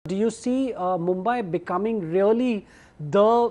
Do you see Mumbai becoming really the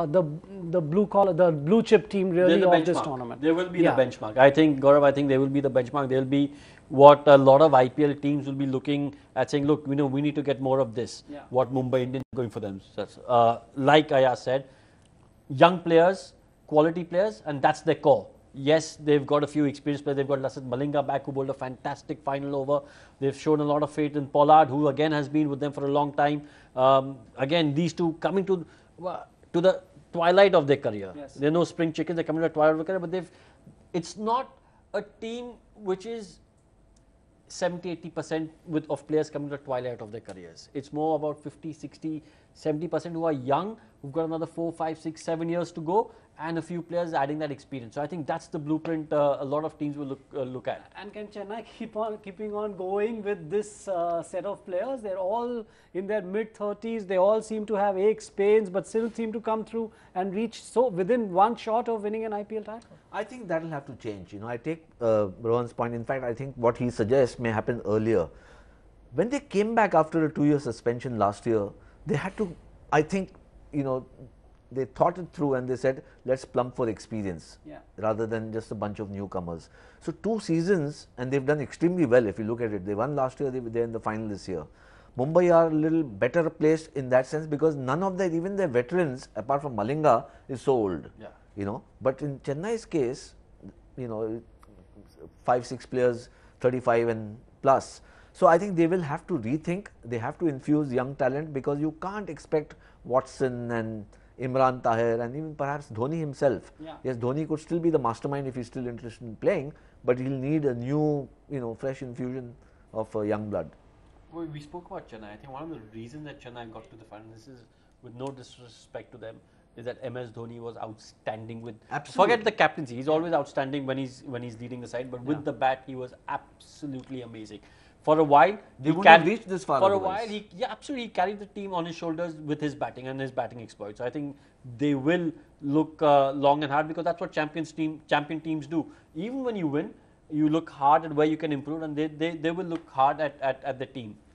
blue chip team really of this tournament? They will be the benchmark. I think, Gaurav, I think they will be the benchmark. They will be what a lot of IPL teams will be looking at, saying, look, we need to get more of this. What Mumbai Indians are going for them. Like Ayaz said, young players, quality players, and that's their core. Yes, they've got a few experienced players. They've got Lassit Malinga back, who bowled a fantastic final over. They've shown a lot of faith in Pollard, who again has been with them for a long time. Again, these two coming to the twilight of their career. They're no spring chickens. They're coming to the twilight of their career, but it's not a team which is 70-80% of players coming to the twilight of their careers. It's more about 50, 60, 70% who are young, who've got another 4, 5, 6, 7 years to go, and a few players adding that experience. So I think that's the blueprint a lot of teams will look at. And can Chennai keeping on going with this set of players? They're all in their mid-30s. They all seem to have aches, pains, but still seem to come through and reach so within one shot of winning an IPL title. I think that will have to change. I take Rohan's point. In fact, I think what he suggests may happen earlier. When they came back after a 2-year suspension last year, they had to, I think, they thought it through and they said, let's plump for experience rather than just a bunch of newcomers. So 2 seasons, and they've done extremely well if you look at it. They won last year, they were there in the final this year. Mumbai are a little better placed in that sense because none of even their veterans, apart from Malinga, is so old. But in Chennai's case, 5, 6 players, 35 and plus. So I think they will have to rethink. They have to infuse young talent because you can't expect Watson and Imran Tahir and even perhaps Dhoni himself. Yes, Dhoni could still be the mastermind if he's still interested in playing, but he'll need a new, fresh infusion of young blood. Well, we spoke about Chennai. I think one of the reasons that Chennai got to the final, this is with no disrespect to them, is that MS Dhoni was outstanding with. Absolutely. Forget the captaincy. He's always outstanding when he's leading the side, but with the bat, he was absolutely amazing. For a while, they wouldn't have reached this far. For a while, he carried the team on his shoulders with his batting and his batting exploits. So I think they will look long and hard because that's what champion teams do. Even when you win, you look hard at where you can improve, and they will look hard at the team.